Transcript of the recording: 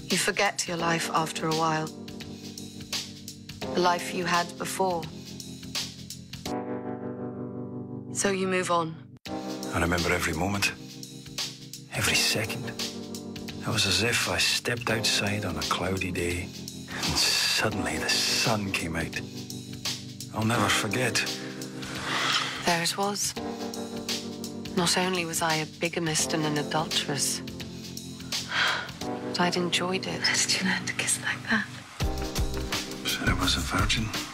You forget your life after a while. The life you had before. So you move on. I remember every moment, every second. It was as if I stepped outside on a cloudy day and suddenly the sun came out. I'll never forget. There it was. Not only was I a bigamist and an adulteress, but I'd enjoyed it. How did you learn to kiss like that? Said I was a virgin.